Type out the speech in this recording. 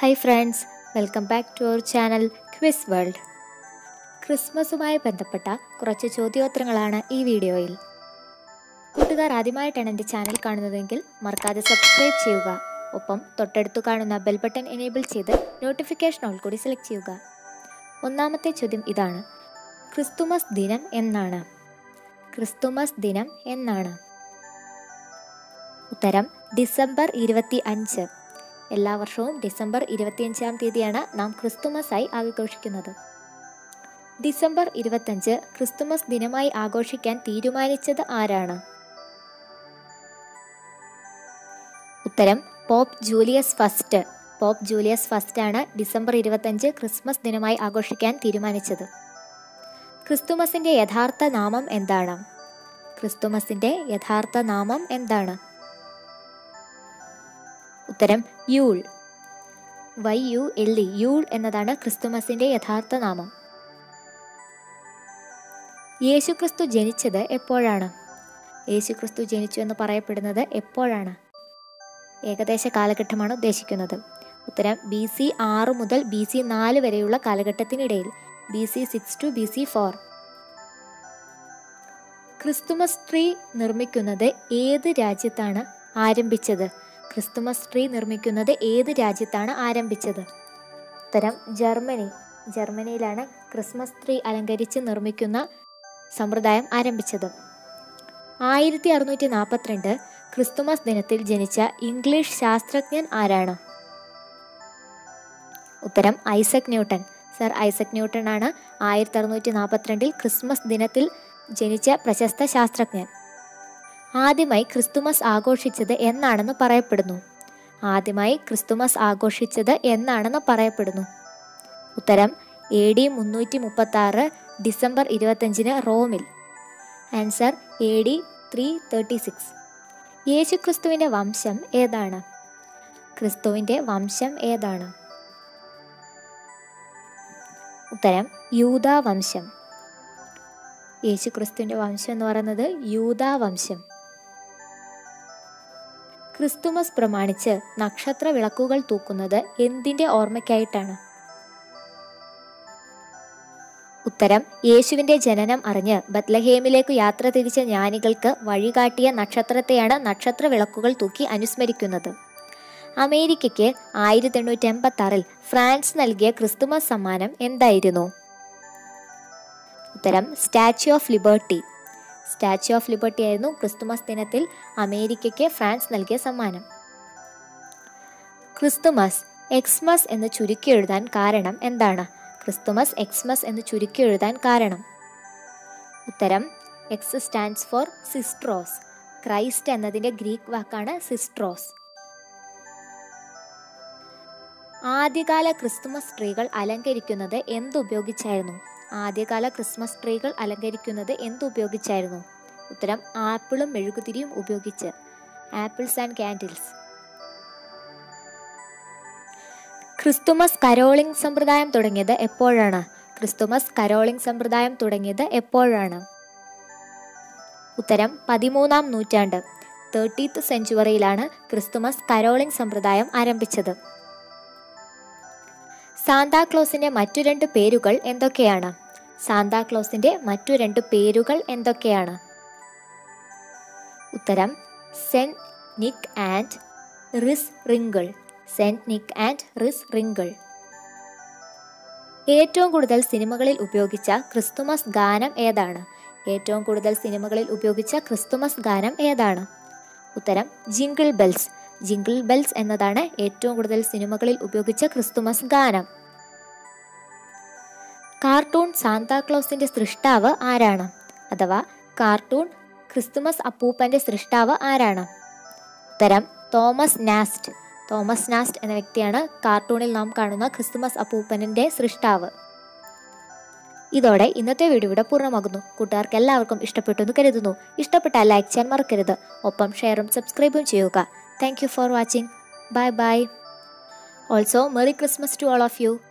Hi friends, welcome back to our channel Quiz World. ക്രിസ്മസുമായി ബന്ധപ്പെട്ട കുറച്ച് ചോദ്യോത്തരങ്ങളാണ് ഈ വീഡിയോയിൽ. കൂട്ടുകാർ ആദ്യമായിട്ടാണ് എൻ്റെ ചാനൽ കാണുന്നതെങ്കിൽ മറക്കാതെ സബ്സ്ക്രൈബ് ചെയ്യുക. ഒപ്പം തൊട്ടടുത്ത് കാണുന്ന ബെൽ ബട്ടൺ എനേബിൾ ചെയ്ത് നോട്ടിഫിക്കേഷൻ ഓൾ കൂടി സെലക്ട് ചെയ്യുക. ഒന്നാമത്തെ ചോദ്യം ഇതാണ്: ക്രിസ്തുമസ് ദിനം എന്നാണ്? ക്രിസ്തുമസ് ദിനം എന്നാണ്? ഉത്തരം ഡിസംബർ 25. എല്ലാ വർഷവും ഡിസംബർ 25-ാം തീയതിയാണ് നാം ക്രിസ്തുമസായി ആഘോഷിക്കുന്നത്. ഡിസംബർ 25 ക്രിസ്തുമസ് ദിനമായി ആഘോഷിക്കാൻ തീരുമാനിച്ചത് ആരാണ്? ഉത്തരം Pope Julius first. Pope Julius first ആണ് ഡിസംബർ 25 ക്രിസ്മസ് ദിനമായി ആഘോഷിക്കാൻ തീരുമാനിച്ചത്. ക്രിസ്തുമസിന്റെ യഥാർത്ഥ നാമം എന്താണ്? ക്രിസ്തുമസിന്റെ യഥാർത്ഥ നാമം എന്താണ്? ഉത്തരം യൂൾ. YULE, യൂൾ എന്നതാണ് ക്രിസ്തുമസിന്റെ യഥാർത്ഥ നാമം. യേശുക്രിസ്തു ജനിച്ചത് എപ്പോഴാണ്? യേശുക്രിസ്തു ജനിച്ചു എന്ന് പറയപ്പെടുന്നത് എപ്പോഴാണ്? ഏകദേശ കാലഘട്ടമാണ് ഉദ്ദേശിക്കുന്നത്. ഉത്തരം BC 6 മുതൽ BC 4 വരെയുള്ള കാലഘട്ടത്തിനിടയിൽ, BC 6 to BC 4. Christmas tree നിർമ്മിക്കുന്നത് ഏത് രാജ്യത്താണ് ആരംഭിച്ചത്? ക്രിസ്തുമസ് ട്രീ നിർമ്മിക്കുന്നത് ഏത് രാജ്യത്താണ് ആരംഭിച്ചത്? ഉത്തരം ജർമ്മനി. ജർമ്മനിയിലാണ് ക്രിസ്മസ് ട്രീ അലങ്കരിച്ച് നിർമ്മിക്കുന്ന സമ്പ്രദായം ആരംഭിച്ചത്. 1642 ക്രിസ്തുമസ് ദിനത്തിൽ ജനിച്ച ഇംഗ്ലീഷ് ശാസ്ത്രജ്ഞൻ ആരാണ്? ഉത്തരം Isaac Newton. Sir Isaac Newton ആണ് 1642 ക്രിസ്മസ് ദിനത്തിൽ ജനിച്ച പ്രശസ്ത ശാസ്ത്രജ്ഞൻ. ആദ്യമായി ക്രിസ്തുമസ് ആഘോഷിച്ചത് എന്നാണെന്ന് പറയപ്പെടുന്നു? ആദ്യമായി ക്രിസ്തുമസ് ആഘോഷിച്ചത് എന്നാണെന്ന് പറയപ്പെടുന്നു? ഉത്തരം AD 336 ഡിസംബർ 25 റോമിൽ. Answer AD 336. യേശുക്രിസ്തുവിന്റെ വംശം ഏതാണ്? ക്രിസ്തുവിന്റെ വംശം ഏതാണ്? ഉത്തരം യൂദാ വംശം. യേശുക്രിസ്തുവിന്റെ വംശം എന്ന് പറയുന്നത് യൂദാ വംശം. ക്രിസ്തുമസ് പ്രമാണിച്ച് നക്ഷത്ര വിളക്കുകൾ തൂക്കുന്നത് എന്തിന്റെ ഓർമ്മയ്ക്കായിട്ടാണ്? ഉത്തരം യേശുവിന്റെ ജനനം അറിഞ്ഞ് ബത്ലഹേമിലേക്ക് യാത്ര തിരിച്ച ജ്ഞാനികൾക്ക് വഴികാട്ടിയ നക്ഷത്രത്തെയാണ് നക്ഷത്ര വിളക്കുകൾ തൂക്കി അനുസ്മരിക്കുന്നത്. അമേരിക്കയ്ക്ക് 1886 ഫ്രാൻസ് നൽകിയ ക്രിസ്തുമസ് സമ്മാനം എന്തായിരുന്നു? ഉത്തരം Statue of Liberty. Statue of Liberty ആയിരുന്നു ക്രിസ്തുമസ് ദിനത്തിൽ അമേരിക്കയ്ക്ക് ഫ്രാൻസ് നൽകിയ സമ്മാനം. ക്രിസ്തുമസ് എക്സ്മസ് എന്ന് ചുരുക്കി എഴുതാൻ കാരണം എന്താണ്? ക്രിസ്തുമസ് എക്സ്മസ് എന്ന് ചുരുക്കി എഴുതാൻ കാരണം? ഉത്തരം എക്സ് സ്റ്റാൻഡ്സ് ഫോർ സിസ്ട്രോസ്. ക്രൈസ്റ്റ് എന്നതിൻ്റെ ഗ്രീക്ക് വാക്കാണ് സിസ്ട്രോസ്. ആദ്യകാല ക്രിസ്തുമസ് ട്രീകൾ അലങ്കരിക്കുന്നത് എന്തുപയോഗിച്ചായിരുന്നു? ആദ്യകാല ക്രിസ്മസ് ട്രീകൾ അലങ്കരിക്കുന്നത് എന്തുപയോഗിച്ചായിരുന്നു? ഉത്തരം ആപ്പിളും മെഴുകുതിരിയും ഉപയോഗിച്ച്. Apples and candles. Christmas carolling സമ്പ്രദായം തുടങ്ങിയത് എപ്പോഴാണ്? ക്രിസ്തുമസ് കരോളിംഗ് സമ്പ്രദായം തുടങ്ങിയത് എപ്പോഴാണ്? ഉത്തരം 13-ാം നൂറ്റാണ്ട്, 30th സെഞ്ച്വറിയിലാണ് ക്രിസ്തുമസ് കരോളിംഗ് സമ്പ്രദായം ആരംഭിച്ചത്. സാന്താക്ലോസിന്റെ മറ്റു 2 പേരുകൾ എന്തൊക്കെയാണ്? സാന്താക്ലോസിന്റെ മറ്റു 2 പേരുകൾ എന്തൊക്കെയാണ്? ഉത്തരം Saint Nick and Kris Kringle. Saint Nick and Kris Kringle. ഏറ്റവും കൂടുതൽ സിനിമകളിൽ ഉപയോഗിച്ച ക്രിസ്തുമസ് ഗാനം ഏതാണ്? ഏറ്റവും കൂടുതൽ സിനിമകളിൽ ഉപയോഗിച്ച ക്രിസ്തുമസ് ഗാനം ഏതാണ്? ഉത്തരം ജിംഗിൾ ബെൽസ്. ജിംഗിൾ ബെൽസ് എന്നതാണ് ഏറ്റവും കൂടുതൽ സിനിമകളിൽ ഉപയോഗിച്ച ക്രിസ്തുമസ് ഗാനം. കാർട്ടൂൺ സാന്താക്ലോസിന്റെ സൃഷ്ടാവ് ആരാണ്? അഥവാ കാർട്ടൂൺ ക്രിസ്തുമസ് അപ്പൂപ്പന്റെ സൃഷ്ടാവ് ആരാണ്? ഉത്തരം തോമസ് നാസ്റ്റ്. തോമസ് നാസ്റ്റ് എന്ന വ്യക്തിയാണ് കാർട്ടൂണിൽ നാം കാണുന്ന ക്രിസ്തുമസ് അപ്പൂപ്പന്റെ സൃഷ്ടാവ്. ഇതോടെ ഇന്നത്തെ വീഡിയോ ഇവിടെ പൂർണ്ണമാകുന്നു. കൂട്ടുകാർക്ക് എല്ലാവർക്കും ഇഷ്ടപ്പെട്ടു എന്ന് കരുതുന്നു. ഇഷ്ടപ്പെട്ടാൽ ലൈക്ക് ചെയ്യാൻ മറക്കരുത്. ഒപ്പം ഷെയറും സബ്സ്ക്രൈബും ചെയ്യുക. Thank you for watching. Bye bye. Also, Merry Christmas to all of you.